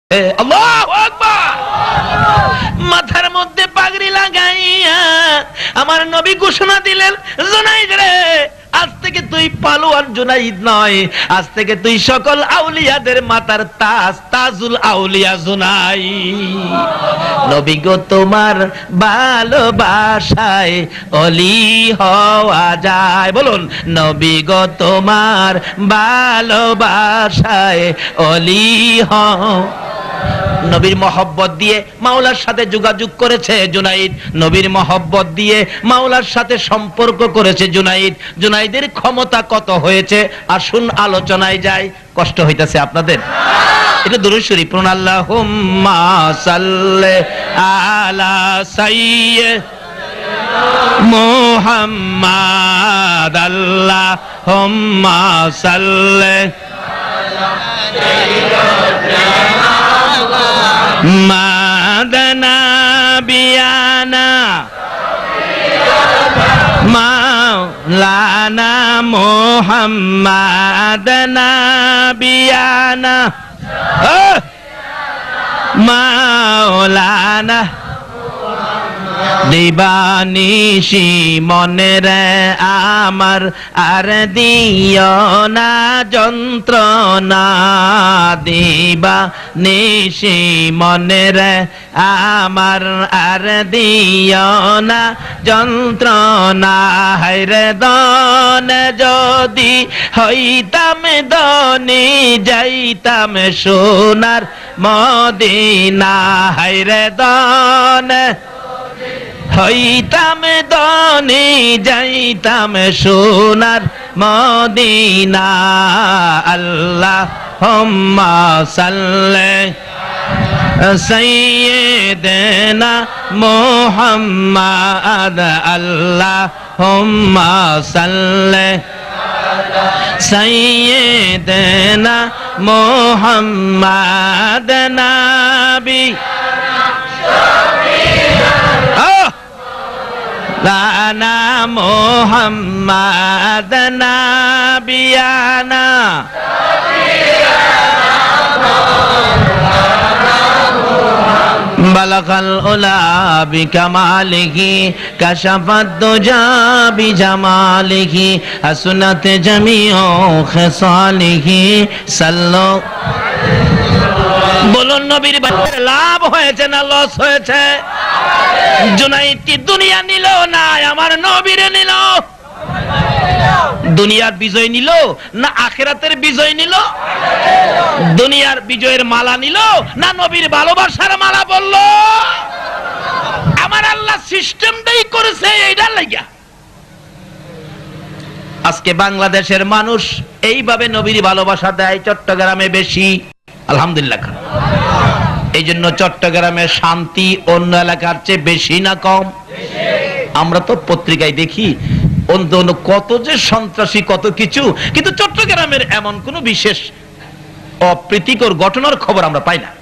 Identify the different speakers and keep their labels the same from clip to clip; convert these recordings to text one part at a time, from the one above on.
Speaker 1: আল্লাহু আকবার। মাথার মধ্যে পাগড়ি লাগাইয়া আমার নবী ঘোষণা দিলেন, জুনাইদ রে, আজ থেকে তুই পালোয়ান জুনাইদ নয়, আজ থেকে তুই সকল আউলিয়াদের মাথার তাজ, তাজুল আউলিয়া জুনাইদ। নবী গো তোমার ভালোবাসায় অলি হওয়া যায়, বলুন নবী গো তোমার ভালোবাসায় অলি হও। নবীর মহব্বত দিয়ে মাওলার সাথে যোগাযোগ করেছে জুনাইদ, নবীর মহব্বত দিয়ে মাওলার সাথে সম্পর্ক করেছে জুনাইদ। জুনাইদের ক্ষমতা কত হয়েছে আসুন আলোচনায় যাই। কষ্ট হইতাছে আপনাদের? এটা দুরূদ শরীফ পড়ুন। আল্লাহুম্মা সাল্লি আলা সাইয়্যিদিনা মুহাম্মাদ, আল্লাহুম্মা সাল্লি মাদানা বিয়ানা মাওলানা মুহাম্মাদ নাবিয়ানা মাওলানা দিবানিশি মনে রে আমার আর দিও না যন্ত্রণা, দিবানিশি মনে রে আমার আর দিও না যন্ত্রণা। হায়রে দন যদি হইতাম দনি যাইতাম সোনার মদিনা, হায়রে দন হইতাম দনি যাইতাম সোনার মদিনা। আল্লাহুম্মা সাল্লি সাইয়্যিদিনা মুহাম্মাদ, আল্লাহুম্মা সাল্লি সাইয়্যিদিনা মুহাম্মাদ নাবি লানা মুহাম্মাদ নাবিয়ানা বালাগাল উলা বিকামালিহি কাশাফাদ দুজা বিজামালিহি হাসনাত জামিউ খিসালিহি সাল্লু। বলুন নবীর বাড়িতে লাভ হয়েছে না লস হয়েছে? জুনাইদ কি দুনিয়া নিল না আমার নবীরে নিল? দুনিয়ার বিজয় নিল না আখিরাতের বিজয় নিল? দুনিয়ার বিজয়ের মালা নিল না নবীর ভালোবাসার মালা বলল? আমার আল্লাহ সিস্টেমটাই করেছে এইটার লাগিয়া। আজকে বাংলাদেশের মানুষ এইভাবে নবীর ভালোবাসা দেয়, চট্টগ্রামে বেশি আলহামদুলিল্লাহ। এই জন্য চট্টগ্রামে শান্তি অন্য এলাকার চেয়ে বেশি না কম? আমরা তো পত্রিকায় দেখি অন্য কত যে সন্ত্রাসী কত কিছু, কিন্তু চট্টগ্রামের এমন কোন বিশেষ অপ্রীতিকর ঘটনার খবর আমরা পাই না।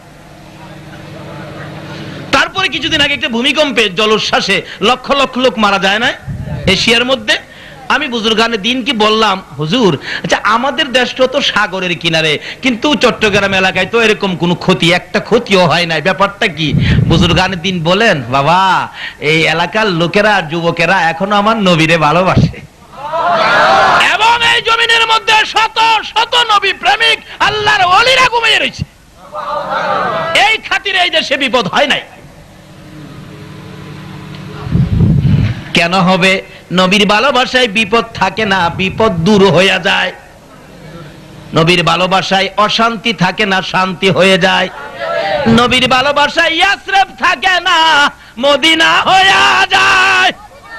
Speaker 1: তারপরে কিছুদিন আগে একটা ভূমিকম্পে জলোচ্ছ্বাসে লক্ষ লক্ষ লোক মারা যায় না এশিয়ার মধ্যে? আমি বুজুর্গানে দিন কি বললাম, হুজুর আচ্ছা আমাদের দেশটা তো সাগরের কিনারে, কিন্তু চট্টগ্রাম এলাকায় তো এরকম কোন ক্ষতি, একটা ক্ষতিও হয় নাই, ব্যাপারটা কি? বুজুর্গানে দিন বলেন, বাবা এই এলাকার লোকেরা যুবকেরা এখনো আমার নবীরে ভালোবাসে, এবং এই জমিনের মধ্যে শত শত নবী প্রেমিক আল্লাহর ওলিরা ঘুমিয়ে রয়েছে। এই খাতিরে এই দেশে বিপদ হয় নাই। কেন হবে? নবীর ভালোবাসায় বিপদ থাকে না, বিপদ দূর হয়ে যায়। নবীর ভালোবাসায় অশান্তি থাকে না, শান্তি হয়ে যায়। নবীর ভালোবাসায় ইয়াসরিব থাকে না, মদিনা হয়ে যায়।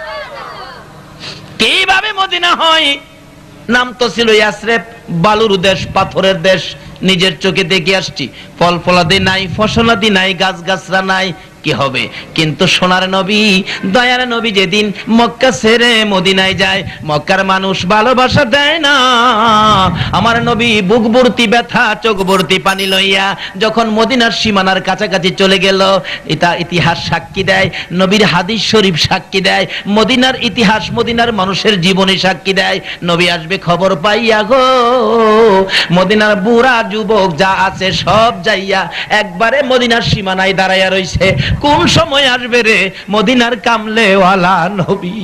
Speaker 1: কিভাবে মদিনা হয়? নাম তো ছিল ইয়াসরিব, বালুর দেশ, পাথরের দেশ। নিজের চোখে দেখে আসছি, ফল ফলাদি নাই, ফসলাদি নাই, গাছ গাছরা নাই, কি হবে। কিন্তু সোনার নবী, দয়ার নবী যেদিন মক্কা ছেড়ে মদিনায় যায়, মক্কার মানুষ ভালোবাসা দেয় না। আমার নবী বুক ভর্তি ব্যথা, চোখ ভর্তি পানি লইয়া যখন মদিনার সীমানার কাছাকাছি চলে গেল, এটা ইতিহাস সাক্ষী দেয়, নবীর হাদিস শরীফ সাক্ষী দেয়, মদিনার ইতিহাস, মদিনার মানুষের জীবনী সাক্ষী দেয়। নবী আসবে খবর পাইয়া গো, মদিনার বুড়া যুবক যা আছে সব যাইয়া একবারে মদিনার সীমানায় দাঁড়াইয়া রইছে। কোন সময় আসবে রে মদিনার কামলেওয়ালা নবী।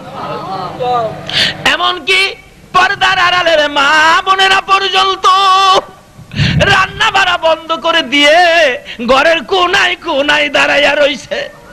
Speaker 1: এমনকি পর্দার আড়ালের মা বোনেরা পর্যন্ত রান্না বাড়া বন্ধ করে দিয়ে ঘরের কোনায় কোনায় দাঁড়াইয়া রইছে।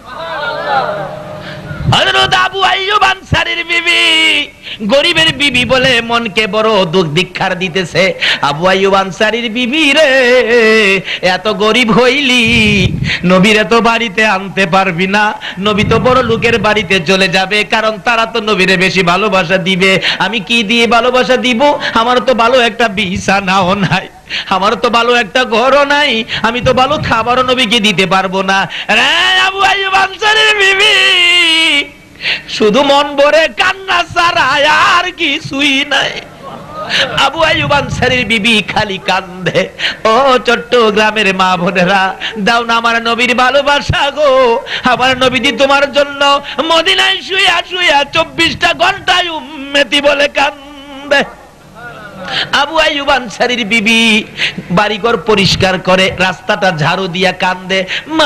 Speaker 1: হযরত আবু আইয়ুব আনসারীর বিবি, গরিবের বিবি বলে মনকে বড় দুঃখ দীক্ষার দিতেছে। আবু আইয়ুব আনসারীর বিবি রে, এত গরিব হইলি নবীর তো বাড়িতে আনতে পারবি না, নবী তো বড় লোকের বাড়িতে চলে যাবে, কারণ তারা তো নবীরে বেশি ভালোবাসা দিবে। আমি কি দিয়ে ভালোবাসা দিব? আমার তো ভালো একটা বিছানাও নাই, আমার তো ভালো একটা ঘরও নাই, আমি তো ভালো খাবারও নবীকে দিতে পারবো না। রে আবু আইয়ুব আনসারীর বিবি শুধু মন ভরে কান্না ছাড়া আর কিছুই নাই। আবু আইয়ুব আনসারীর বিবি খালি কান্দে। ও চট্টগ্রামের মা বোনেরা, দাও না আমার নবীর ভালোবাসা গো। আমার নবীজি তোমার জন্য মদিনায় শুইয়া শুইয়া 24টা ঘন্টায় উম্মতি বলে কান্দে। আবু আইয়ুব আনসারীর বিবি বাড়িঘর পরিষ্কার করে রাস্তাটা ঝাড়ু দিয়া কান্দে,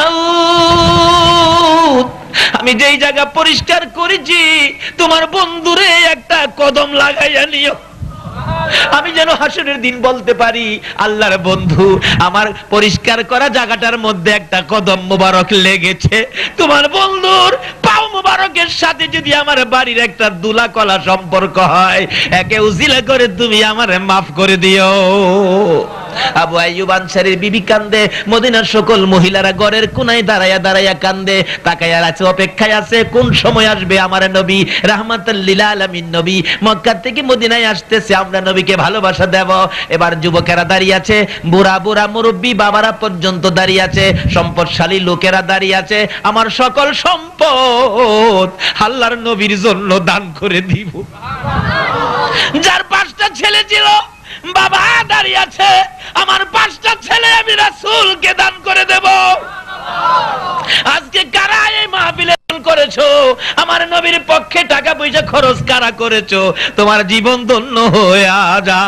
Speaker 1: মাউত আমি যেই জায়গা পরিষ্কার করেছি তোমার বন্ধুরে একটা কদম লাগাইয়া নিও, আমি যেন হাসরের দিন বলতে পারি আল্লাহর বন্ধু আমার পরিষ্কার করা জায়গাটার মধ্যে একটা কদম মোবারক লেগেছে। তোমার বন্ধুর পাও মোবারকের সাথে যদি আমার বাড়ির একটা দুলা কলা সম্পর্ক হয়, একে উসিলা করে তুমি আমারে মাফ করে দিও। আবু আইয়ুব আনসারীর বিবি কান্দে, মদিনার সকল মহিলারা ঘরের কোনায় দাঁড়াইয়া দাঁড়াইয়া কান্দে, তাকাইয়া আছে, অপেক্ষায় আছে কোন সময় আসবে আমার নবী রাহমাতাল লিল আলামিন নবী মক্কা থেকে মদিনায় আসতেছে, আমরা নবীকে ভালোবাসা দেব। এবার যুবকেরা দাঁড়িয়ে আছে, বুড়া বুড়া মুরব্বী বাবারা পর্যন্ত দাঁড়িয়ে আছে, সম্পদশালী লোকেরা দাঁড়িয়ে আছে, আমার সকল সম্পদ আল্লাহর নবীর জন্য দান করে দিব। যার 5টা ছেলে ছিল বাবা দাঁড়িয়ে আছে, আমার 5টা ছেলে আমি রাসূলকে দান করে দেব। আজকে কারা এই মাহফিলে করেছো? আমার নবীর পক্ষে টাকা পয়সা খরচ কারা করেছো? তোমার জীবন ধন্য হয়ে যা।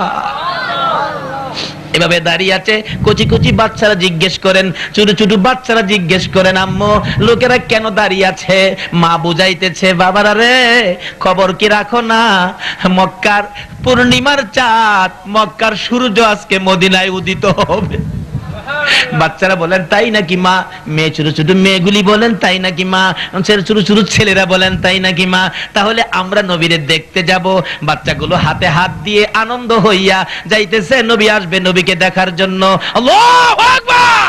Speaker 1: এভাবে দাঁড়িয়ে আছে, কচি কচি বাচ্চারা জিজ্ঞেস করেন, ছোট ছোট বাচ্চারা জিজ্ঞেস করেন, আম্মু লোকেরা কেন দাঁড়িয়ে আছে? মা বুঝাইতেছে, বাবারা রে খবর কি রাখো না, মক্কার পূর্ণিমার চাঁদ, মক্কার সূর্য আজকে মদিনায় উদিত হবে। বাচ্চারা বলেন তাই নাকি মা? মেয়ে ছোট ছোট মেয়েগুলি বলেন তাই নাকি মা? ছোট ছোট ছেলেরা বলেন তাই নাকি মা? তাহলে আমরা নবীরে দেখতে যাব। বাচ্চাগুলো হাতে হাত দিয়ে আনন্দ হইয়া যাইতেছে, নবী আসবে নবীকে দেখার জন্য। আল্লাহু আকবার।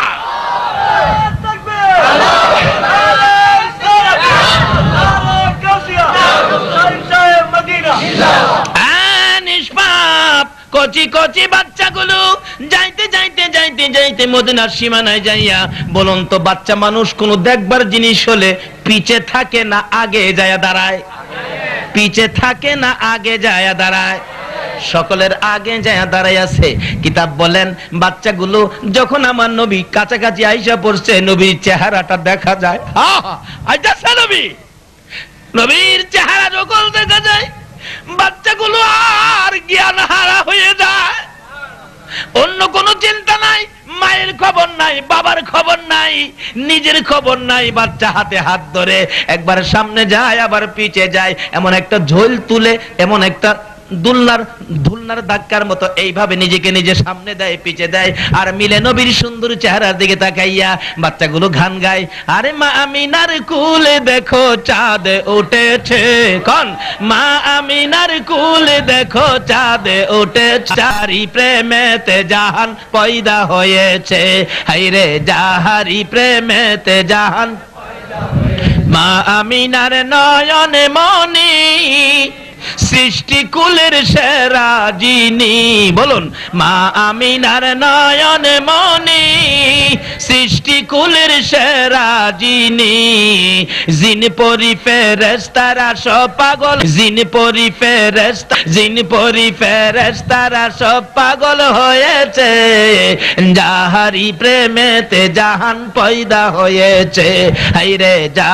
Speaker 1: কচি কচি বাচ্চাগুলো যাইতে যাইতে যাইতে যাইতে মদিনার সীমানায় যাইয়া, বলুন তো বাচ্চা মানুষ কোন দেখবার জিনিস হলে পিছে থাকে না আগে যায়া দাঁড়ায়? পিছে থাকে না আগে যায়া দাঁড়ায়? সকলের আগে যায়া দাঁড়ায় আছে। কিতাব বলেন বাচ্চাগুলো যখন আমার নবী কাছাকাছি আইসা পড়ছে, নবীর চেহারাটা দেখা যায়। আইতাছে নবী, নবীর চেহারা যখন দেখা যায়, বাচ্চাগুলো আর জ্ঞান হারা হয়ে যায়। অন্য কোনো চিন্তা নাই, মায়ের খবর নাই, বাবার খবর নাই, নিজের খবর নাই। বাচ্চা হাতে হাত ধরে একবার সামনে যায় আবার পিছে যায়, এমন একটা ঝোল তুলে, এমন একটা দুলনার ধাক্কার মতো এইভাবে নিজেকে নিজে সামনে দেয় পিছে দেয়, আর মিলে নবীর সুন্দর চেহারার দিকে তাকাইয়া বাচ্চাগুলো গান গায়, আরে মা আমিনার কুলে দেখো চাঁদ উঠেছে। কোন মা আমিনার কুলে দেখো চাঁদ উঠেছে, যাহারি প্রেমেতে জাহান পয়দা হয়েছে, হায়রে যাহারি প্রেমেতে জাহান। মা আমিনার নয়নে মনি সৃষ্টি কুলের সেরা যিনি, বলুন মা আমিনার নয়নে মনি সৃষ্টি কুলের সেরা যিনি, জিন পরি ফেরেশতারা সব পাগল, জিন পরি ফেরেশতা, জিন পরি ফেরেশতারা সব পাগল হয়েছে, যাহারি প্রেমেতে জাহান পয়দা হয়েছে। হায়রে যা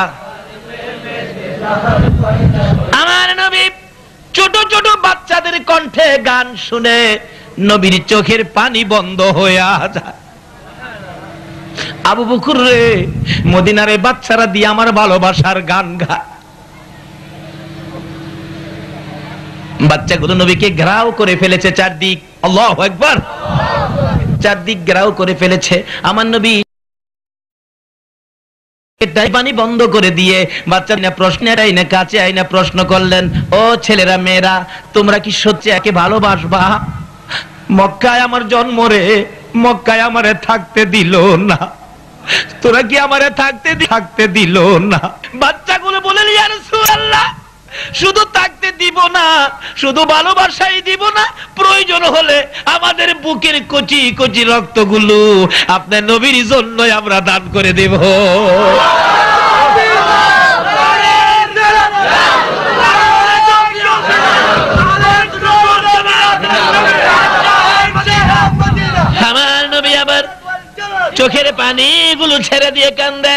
Speaker 1: আমার নবী ছোট ছোট বাচ্চাদের কণ্ঠে গান শুনে নবীর চোখের পানি বন্ধ হয়ে যায়। আবু বকর রে, মদিনারে বাচ্চারা দিয়ে আমার ভালোবাসার গান গায়। বাচ্চাগুলো নবীকে ঘেরাও করে ফেলেছে চারদিক, আল্লাহু আকবার, চারদিক ঘেরাও করে ফেলেছে। আমার নবী পানি বন্ধ করে দিয়ে বাচ্চা প্রশ্নের আইনে কাছে আইনে প্রশ্ন করলেন, ও ছেলেরা মেয়েরা, তোমরা কি সত্যি একে ভালোবাসবা? মক্কায় আমার জন্ম রে, মক্কায় আমারে থাকতে দিল না, তোরা কি আমারে থাকতে দিল না? বাচ্চাগুলো বলে, ইয়া রাসূলুল্লাহ, শুধু থাকতে দিব না, শুধু ভালোবাসাই দিব না, প্রয়োজন হলে আমাদের বুকের কচি কচি রক্তগুলো আপনার নবীর জন্য আমরা দান করে দেব। আমার নবী আবার চোখের পানিগুলো ছেড়ে দিয়ে কান্দে,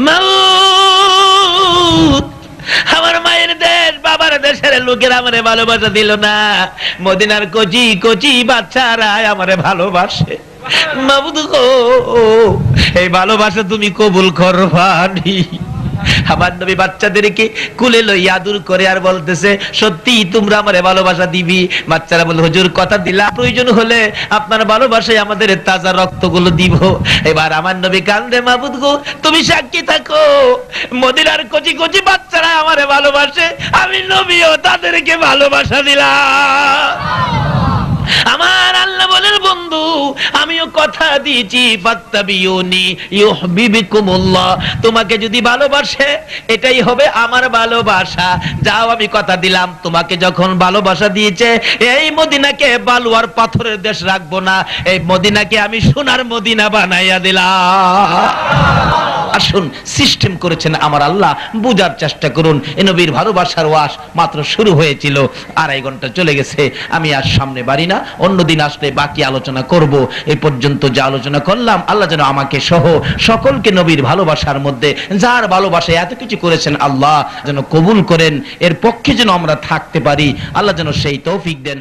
Speaker 1: মাউত, আমার মায়ের দেশ বাবার দেশের লোকেরা আমারে ভালোবাসা দিল না, মদিনার কচি কচি বাচ্চারা আমারে ভালোবাসে, মাবুদ গো, এই ভালোবাসা তুমি কবুল করবানি। আমার নবী বাচ্চাদেরকে কুলে লইয়া আদর করে আর বলতেছে, সত্যি তোমরা আমারে ভালোবাসা দিবি? বাচ্চারা বলে, হুজুর কথা দিলাম, প্রয়োজন হলে আপনার ভালোবাসায় আমাদের তাজা রক্তগুলো দিব। এবার আমার নবী কান্দে, মাবুদ গো, তুমি সাক্ষী থাকো, মদিনার কচি কচি বাচ্চারা আমারে ভালোবাসে, আমি নবীও তাদেরকে ভালোবাসা দিলাম। আমার আল্লাহ বলেন, বন্ধু আমিও কথা দিয়েছি, ফাত্তাবিউনি ইউহিব্বুকুমুল্লাহ, তোমাকে যদি ভালোবাসে এটাই হবে আমার ভালোবাসা। যাও, আমি কথা দিলাম, তোমাকে যখন ভালোবাসা দিয়েছে, এই মদিনাকে বালু আর পাথরের দেশ রাখবো না, এই মদিনাকে আমি সোনার মদিনা বানাইয়া দিলাম। আসুন, সিস্টেম করেছেন আমার আল্লাহ, বুঝার চেষ্টা করুন। এ নবীর ভালোবাসার ওয়াজ মাত্র শুরু হয়েছিল, 2.5 ঘন্টা চলে গেছে। আমি আর সামনে বাড়ি না, অন্যদিন আসলে বাকি আলোচনা করব। এই পর্যন্ত যা আলোচনা করলাম, আল্লাহ যেন আমাকে সহ সকলকে নবীর ভালোবাসার মধ্যে, যার ভালোবাসায় এত কিছু করেছেন, আল্লাহ যেন কবুল করেন, এর পক্ষে যেন আমরা থাকতে পারি, আল্লাহ যেন সেই তৌফিক দেন।